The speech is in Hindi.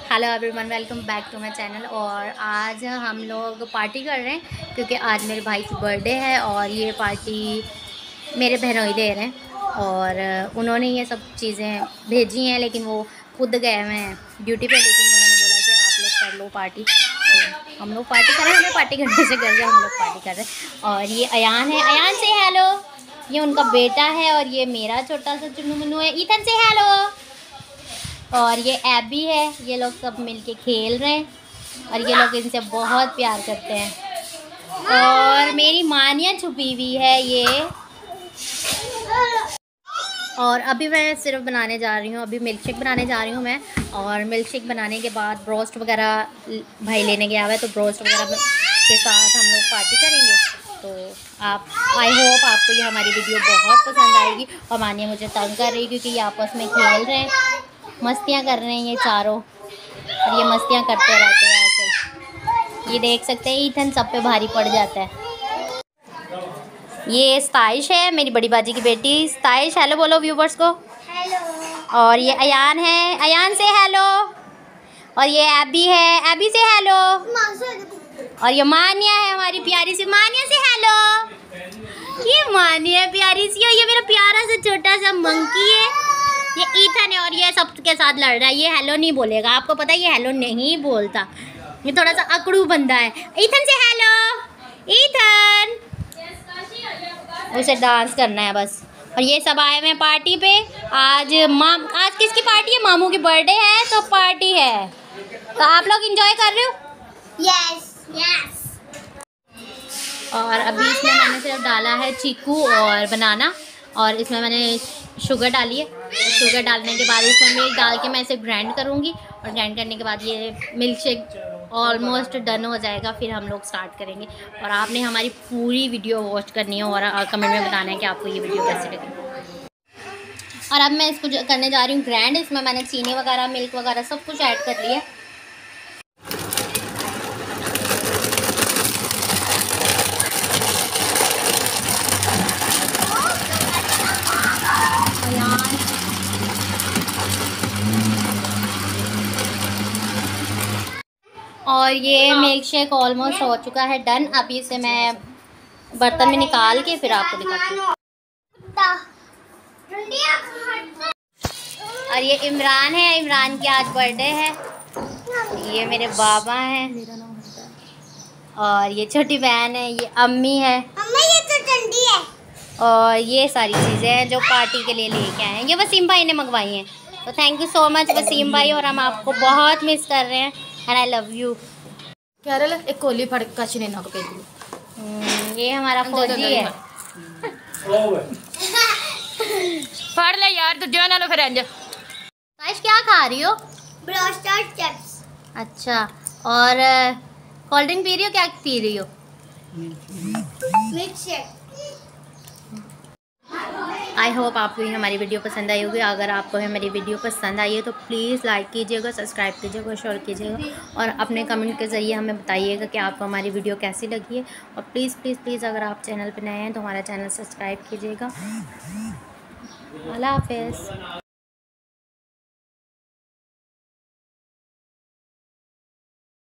Hello everyone, welcome back to my channel. और आज हम लोग पार्टी कर रहे हैं क्योंकि आज मेरे भाई की बर्थडे है और ये पार्टी मेरे बहनोई दे रहे हैं। और उन्होंने ये सब चीज़ें भेजी हैं, लेकिन वो खुद गए हुए हैं ड्यूटी पे। लेकिन उन्होंने बोला कि आप लोग कर लो पार्टी, तो हम लोग पार्टी कर रहे हैं। हमें पार्टी करने से कर रहे हैं, हम लोग पार्टी कर रहे हैं। और ये अयान है, अयान से हेलो। ये उनका बेटा है और ये मेरा छोटा सा चुन्नू मुन्नू है। ईथन से हेलो। और ये एबी है। ये लोग सब मिलके खेल रहे हैं और ये लोग इनसे बहुत प्यार करते हैं। और मेरी मानिया छुपी हुई है ये। और अभी मैं सिर्फ बनाने जा रही हूँ, अभी मिल्क शेक बनाने जा रही हूँ मैं। और मिल्क शेक बनाने के बाद ब्रोस्ट वगैरह भाई लेने गया हुआ है, तो ब्रोस्ट वगैरह के साथ हम लोग पार्टी करेंगे। तो आप, आई होप आपको ये हमारी वीडियो बहुत पसंद आएगी। और मानिया मुझे तंग कर रही है क्योंकि ये आपस में खेल रहे हैं, मस्तियाँ कर रहे हैं ये चारों। और ये मस्तियाँ करते रहते हैं ऐसे। ये देख सकते हैं ईथन सब पे भारी पड़ जाता है। ये स्ताइश है, मेरी बड़ी बाजी की बेटी। स्ताइश हेलो बोलो व्यूवर्स को। हेलो। और ये अयान है, अयान से हेलो। और ये एबी है, एबी से हेलो। और ये मानिया है, हमारी प्यारी सी मानिया से हेलो। ये मानिया प्यारी सी है। ये मेरा प्यारा सा छोटा सा मंकी है, ये ईथन है। और ये सबके साथ लड़ रहा है। ये हेलो नहीं बोलेगा, आपको पता है ये हेलो नहीं बोलता, ये थोड़ा सा अकड़ू बंदा है। ईथन से हेलो। ईथन, उसे डांस करना है बस। और ये सब आए हुए हैं पार्टी पे। आज किसकी पार्टी है? मामू की बर्थडे है तो पार्टी है। तो आप लोग एंजॉय कर रहे हो? Yes yes. और अभी इसमें मैंने सिर्फ डाला है चीकू और बनाना, और इसमें मैंने शुगर डाली है। और शुगर डालने के बाद इसमें मिल्क डाल के मैं इसे ग्राइंड करूँगी। और ग्राइंड करने के बाद ये मिल्क शेक ऑलमोस्ट डन हो जाएगा, फिर हम लोग स्टार्ट करेंगे। और आपने हमारी पूरी वीडियो वॉच करनी है और कमेंट में बताना है कि आपको ये वीडियो कैसी लगी। और अब मैं इसको करने जा रही हूँ ग्राइंड। इसमें मैंने चीनी वगैरह, मिल्क वगैरह सब कुछ ऐड कर लिया। और ये मिल्क शेक ऑलमोस्ट हो चुका है डन। अभी इसे मैं बर्तन में निकाल के फिर आपको दिखाती हूँ। और ये इमरान है, इमरान की आज बर्थडे है। ये मेरे बाबा हैं। और ये छोटी बहन है, ये अम्मी है। ये तो ठंडी है। और ये सारी चीज़ें हैं जो पार्टी के लिए लेके आए हैं, ये वसीम भाई ने मंगवाई हैं। तो thank you so much Wasim भाई, और हम आपको बहुत मिस कर रहे हैं। And I love you. क्या रहा एक कोली फड़ कचने ना को ये हमारा फौजी है। फड़ ले यार, तुझे ना लो फिर अंज। साइश क्या खा रही हो? Broaster chips. अच्छा, और कोल्ड ड्रिंक पी रही हो? क्या पी रही हो? Milk shake. आई होप आपको ये हमारी वीडियो पसंद आई होगी। अगर आपको हमारी वीडियो पसंद आई है तो प्लीज़ लाइक कीजिएगा, सब्सक्राइब कीजिएगा, शेयर कीजिएगा। और अपने कमेंट के ज़रिए हमें बताइएगा कि आपको हमारी वीडियो कैसी लगी है। और प्लीज़ प्लीज़ प्लीज़ अगर आप चैनल पर नए हैं तो हमारा चैनल सब्सक्राइब कीजिएगा। अल्लाह हाफ़िज़।